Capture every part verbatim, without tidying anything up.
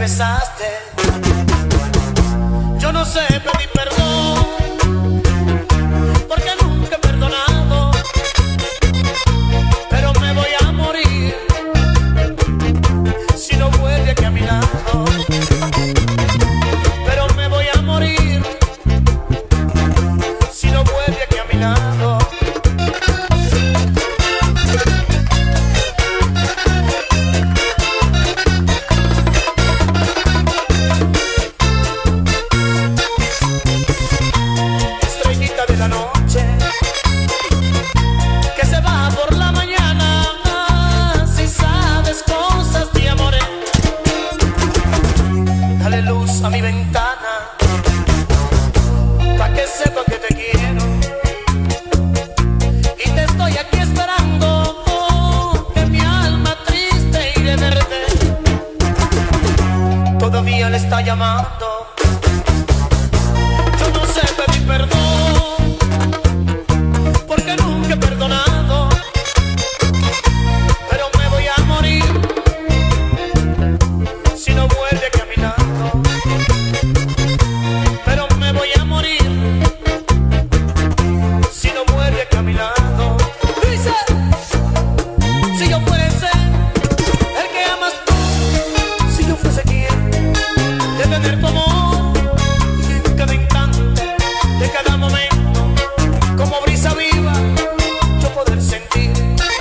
regresaste. Yo no sé pedir perdón, porque nunca he perdonado, pero me voy a morir si no vuelve aquí a mi lado. Pero me voy a morir si no vuelve aquí a mi lado. A mi ventana, pa' que sepa que te quiero, y te estoy aquí esperando, oh, que mi alma triste y de verte todavía le está llamando. Yo no sé pedir perdón, porque nunca he perdonado, pero me voy a morir si no vuelve a caminar. Pero me voy a morir si no vuelve aquí a mi lado. Dice, si yo fuese el que amas tú, si yo fuese quien de tener tu amor en cada instante de cada momento, como brisa viva yo poder sentir.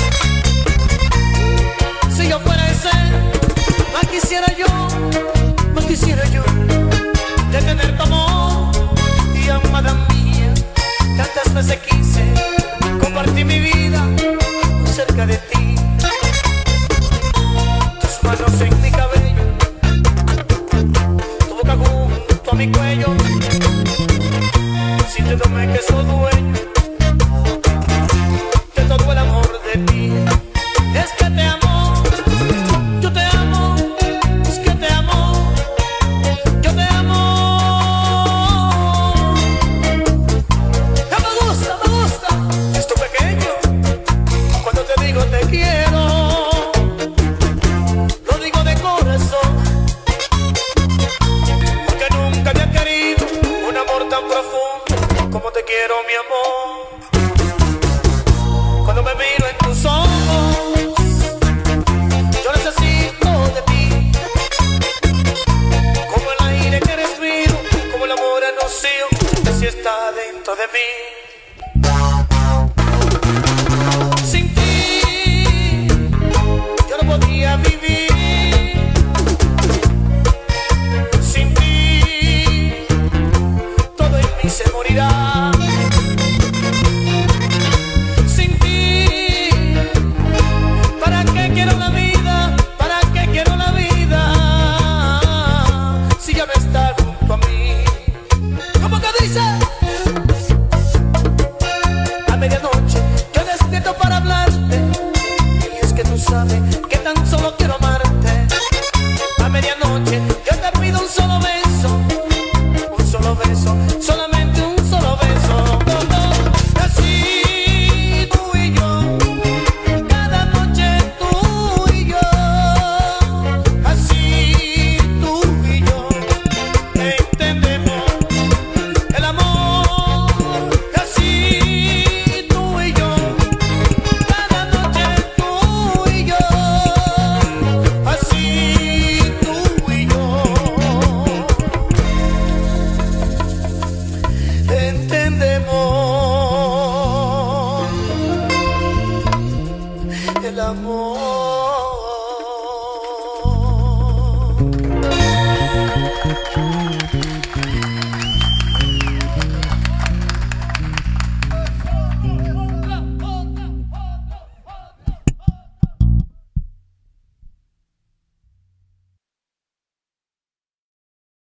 Si yo fuera ese, más quisiera yo, más quisiera yo de tener tu amor y amada mía. Tantas veces quise compartir mi vida cerca de ti. Tus manos en mi cabello, tu boca junto a mi cuello, sintiéndome que soy dueño de todo el amor de ti. Es que te amo, yo te amo, es que te amo, yo te amo. Te quiero, lo digo de corazón, porque nunca había querido un amor tan profundo como te quiero, mi amor. Cuando me miro en tus ojos, yo necesito de ti, como el aire que respiro, como el amor anuncio que si está dentro de mí. Podía vivir sin ti, todo en mí se morirá. Sin ti, ¿para qué quiero la vida? ¿Para qué quiero la vida? Si ya no está junto a mí. ¿Cómo que dice? A medianoche yo despierto para hablarte, y es que tú sabes que tan solo quiero amarte. A medianoche yo te pido un solo beso, un solo beso, solamente un solo beso. Así tú y yo, cada noche tú y yo, así tú y yo, entendemos el amor. Así tú y yo, cada noche tú y yo, así tú y yo, entendemos el amor.